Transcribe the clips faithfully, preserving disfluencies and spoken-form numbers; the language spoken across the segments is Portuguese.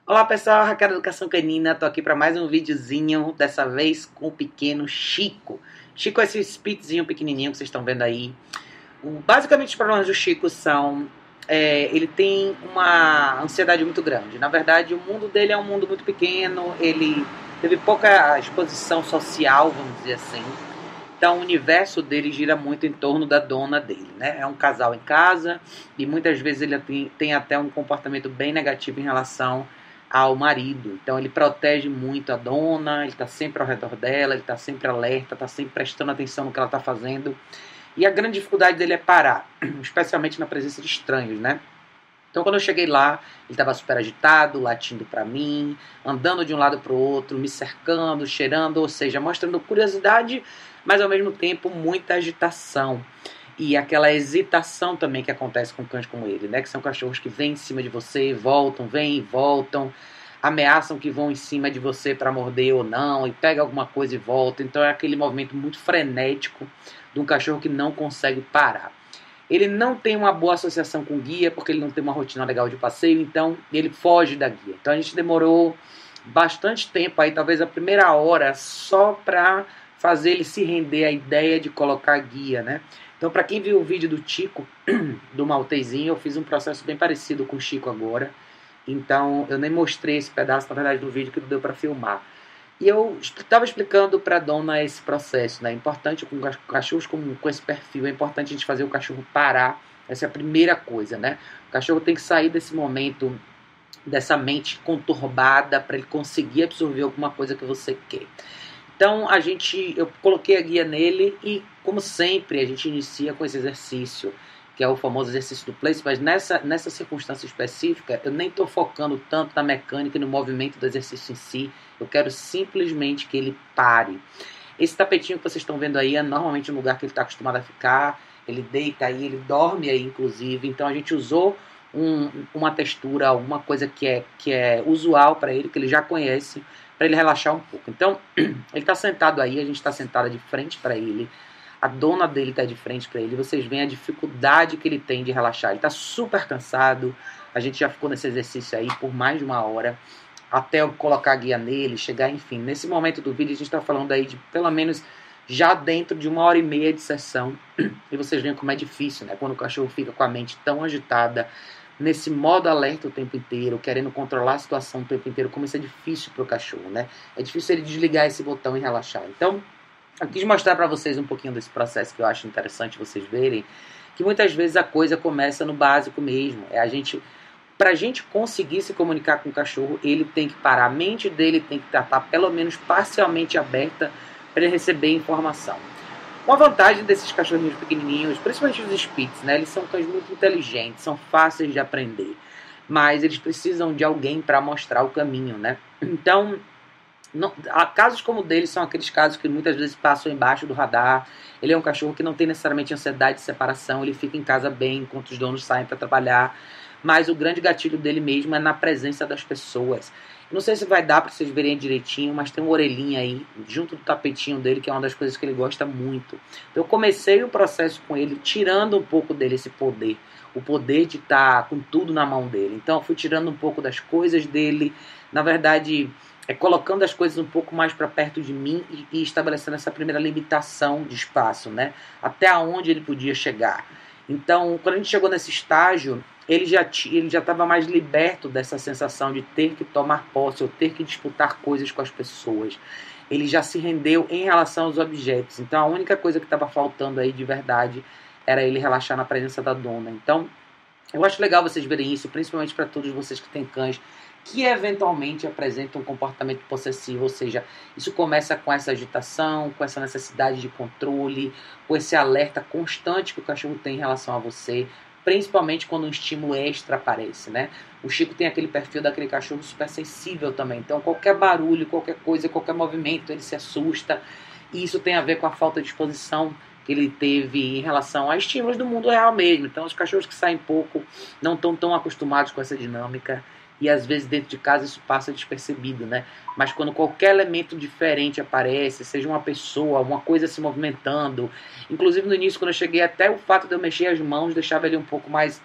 Olá pessoal, Raquel da Educação Canina, tô aqui para mais um videozinho, dessa vez com o pequeno Chico. Chico é esse spitzinho pequenininho que vocês estão vendo aí. O, basicamente os problemas do Chico são, é, ele tem uma ansiedade muito grande. Na verdade o mundo dele é um mundo muito pequeno, ele teve pouca exposição social, vamos dizer assim. Então o universo dele gira muito em torno da dona dele, né? É um casal em casa e muitas vezes ele tem, tem até um comportamento bem negativo em relação ao marido. Então ele protege muito a dona, ele está sempre ao redor dela, ele está sempre alerta, está sempre prestando atenção no que ela está fazendo. E a grande dificuldade dele é parar, especialmente na presença de estranhos, né? Então quando eu cheguei lá, ele estava super agitado, latindo para mim, andando de um lado para o outro, me cercando, cheirando, ou seja, mostrando curiosidade, mas ao mesmo tempo muita agitação. E aquela hesitação também que acontece com cães como ele, né? Que são cachorros que vêm em cima de você, voltam, vêm e voltam, ameaçam que vão em cima de você para morder ou não, e pega alguma coisa e volta. Então é aquele movimento muito frenético de um cachorro que não consegue parar. Ele não tem uma boa associação com guia, porque ele não tem uma rotina legal de passeio, então ele foge da guia. Então a gente demorou bastante tempo aí, talvez a primeira hora, só para fazer ele se render à ideia de colocar guia, né? Então, para quem viu o vídeo do Chico, do Maltezinho, eu fiz um processo bem parecido com o Chico agora. Então, eu nem mostrei esse pedaço, na verdade, do vídeo que não deu para filmar. E eu estava explicando para a dona esse processo, né? É importante, com cachorros com, com esse perfil, é importante a gente fazer o cachorro parar. Essa é a primeira coisa, né? O cachorro tem que sair desse momento, dessa mente conturbada, para ele conseguir absorver alguma coisa que você quer. Então a gente, eu coloquei a guia nele e, como sempre, a gente inicia com esse exercício, que é o famoso exercício do place, mas nessa, nessa circunstância específica, eu nem estou focando tanto na mecânica e no movimento do exercício em si, eu quero simplesmente que ele pare. Esse tapetinho que vocês estão vendo aí é normalmente um lugar que ele está acostumado a ficar, ele deita aí, ele dorme aí, inclusive, então a gente usou um, uma textura, alguma coisa que é, que é usual para ele, que ele já conhece, para ele relaxar um pouco. Então, ele está sentado aí, a gente está sentada de frente para ele, a dona dele está de frente para ele, vocês veem a dificuldade que ele tem de relaxar. Ele está super cansado, a gente já ficou nesse exercício aí por mais de uma hora, até eu colocar a guia nele, chegar, enfim. Nesse momento do vídeo a gente está falando aí de pelo menos já dentro de uma hora e meia de sessão, e vocês veem como é difícil, né? Quando o cachorro fica com a mente tão agitada, nesse modo alerta o tempo inteiro, querendo controlar a situação o tempo inteiro, como isso é difícil para o cachorro, né? É difícil ele desligar esse botão e relaxar. Então, eu quis mostrar para vocês um pouquinho desse processo que eu acho interessante vocês verem, que muitas vezes a coisa começa no básico mesmo. É a gente, para a gente conseguir se comunicar com o cachorro, ele tem que parar, a mente dele tem que estar pelo menos parcialmente aberta para ele receber informação. Uma vantagem desses cachorrinhos pequenininhos, principalmente os Spitz, né? Eles são cães muito inteligentes, são fáceis de aprender, mas eles precisam de alguém para mostrar o caminho, né? Então, não, casos como o dele são aqueles casos que muitas vezes passam embaixo do radar. Ele é um cachorro que não tem necessariamente ansiedade de separação, ele fica em casa bem enquanto os donos saem para trabalhar, mas o grande gatilho dele mesmo é na presença das pessoas. Não sei se vai dar para vocês verem direitinho, mas tem uma orelhinha aí, junto do tapetinho dele, que é uma das coisas que ele gosta muito. Então eu comecei o processo com ele, tirando um pouco dele esse poder. O poder de estar com tudo na mão dele. Então eu fui tirando um pouco das coisas dele, na verdade, é colocando as coisas um pouco mais para perto de mim e, e estabelecendo essa primeira limitação de espaço, né? Até onde ele podia chegar. Então, quando a gente chegou nesse estágio, ele já ele já estava mais liberto dessa sensação de ter que tomar posse ou ter que disputar coisas com as pessoas. Ele já se rendeu em relação aos objetos. Então a única coisa que estava faltando aí de verdade era ele relaxar na presença da dona. Então eu acho legal vocês verem isso, principalmente para todos vocês que têm cães que eventualmente apresentam um comportamento possessivo, ou seja, isso começa com essa agitação, com essa necessidade de controle, com esse alerta constante que o cachorro tem em relação a você, principalmente quando um estímulo extra aparece, né? O Chico tem aquele perfil daquele cachorro super sensível também, então qualquer barulho, qualquer coisa, qualquer movimento, ele se assusta, e isso tem a ver com a falta de exposição que ele teve em relação a estímulos do mundo real mesmo. Então os cachorros que saem pouco não estão tão acostumados com essa dinâmica, e às vezes dentro de casa isso passa despercebido, né? Mas quando qualquer elemento diferente aparece, seja uma pessoa, uma coisa se movimentando, inclusive no início quando eu cheguei, até o fato de eu mexer as mãos deixava ele um pouco mais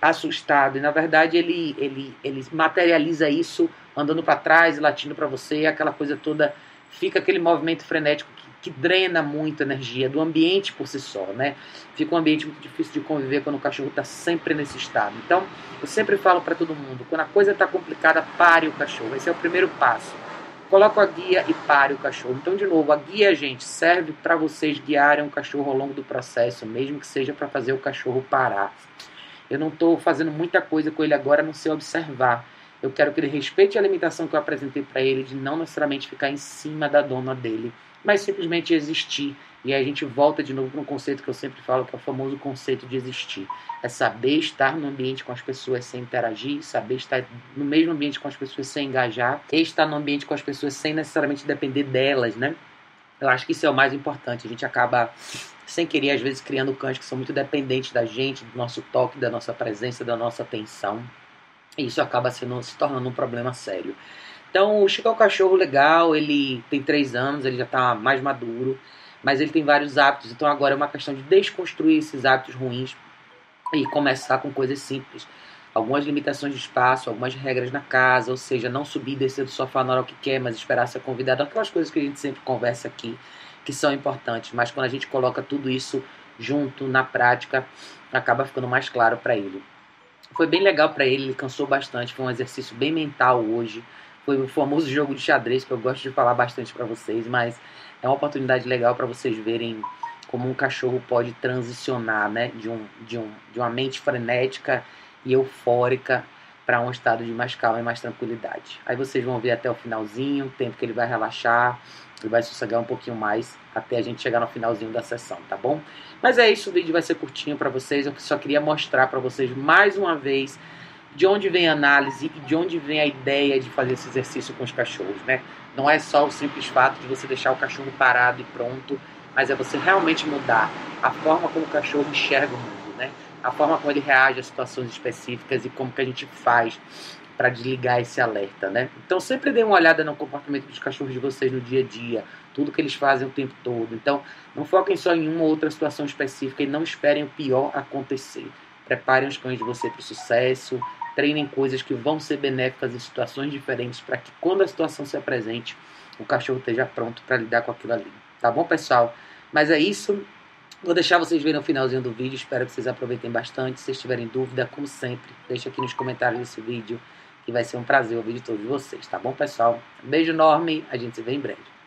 assustado. E na verdade ele, ele, ele materializa isso andando para trás e latindo para você, aquela coisa toda, fica aquele movimento frenético que, que drena muito energia do ambiente por si só, né? Fica um ambiente muito difícil de conviver quando o cachorro está sempre nesse estado. Então, eu sempre falo para todo mundo, quando a coisa está complicada, pare o cachorro. Esse é o primeiro passo. Coloca a guia e pare o cachorro. Então, de novo, a guia, gente, serve para vocês guiarem o cachorro ao longo do processo, mesmo que seja para fazer o cachorro parar. Eu não estou fazendo muita coisa com ele agora, a não ser observar. Eu quero que ele respeite a limitação que eu apresentei para ele, de não necessariamente ficar em cima da dona dele, mas simplesmente existir. E aí a gente volta de novo para um conceito que eu sempre falo, que é o famoso conceito de existir. É saber estar no ambiente com as pessoas sem interagir, saber estar no mesmo ambiente com as pessoas sem engajar, e estar no ambiente com as pessoas sem necessariamente depender delas, né? Eu acho que isso é o mais importante. A gente acaba, sem querer, às vezes, criando cães que são muito dependentes da gente, do nosso toque, da nossa presença, da nossa atenção. E isso acaba sendo, se tornando um problema sério. Então, o Chico é um cachorro legal, ele tem três anos, ele já está mais maduro, mas ele tem vários hábitos. Então, agora é uma questão de desconstruir esses hábitos ruins e começar com coisas simples. Algumas limitações de espaço, algumas regras na casa, ou seja, não subir e descer do sofá na hora que quer, mas esperar ser convidado. Aquelas coisas que a gente sempre conversa aqui, que são importantes, mas quando a gente coloca tudo isso junto, na prática, acaba ficando mais claro para ele. Foi bem legal para ele, ele cansou bastante, foi um exercício bem mental hoje. Foi o famoso jogo de xadrez, que eu gosto de falar bastante para vocês, mas é uma oportunidade legal para vocês verem como um cachorro pode transicionar, né, de, um, de, um, de uma mente frenética e eufórica para um estado de mais calma e mais tranquilidade. Aí vocês vão ver até o finalzinho, o tempo que ele vai relaxar, ele vai sossegar um pouquinho mais até a gente chegar no finalzinho da sessão, tá bom? Mas é isso, o vídeo vai ser curtinho para vocês, eu só queria mostrar para vocês mais uma vez de onde vem a análise e de onde vem a ideia de fazer esse exercício com os cachorros, né? Não é só o simples fato de você deixar o cachorro parado e pronto, mas é você realmente mudar a forma como o cachorro enxerga o mundo, né? A forma como ele reage a situações específicas e como que a gente faz para desligar esse alerta, né? Então sempre dê uma olhada no comportamento dos cachorros de vocês no dia a dia, tudo que eles fazem o tempo todo. Então não foquem só em uma ou outra situação específica e não esperem o pior acontecer. Preparem os cães de você para o sucesso, treinem coisas que vão ser benéficas em situações diferentes para que quando a situação se apresente, o cachorro esteja pronto para lidar com aquilo ali. Tá bom, pessoal? Mas é isso. Vou deixar vocês verem no finalzinho do vídeo. Espero que vocês aproveitem bastante. Se vocês tiverem dúvida, como sempre, deixa aqui nos comentários desse vídeo, que vai ser um prazer ouvir de todos vocês. Tá bom, pessoal? Um beijo enorme. A gente se vê em breve.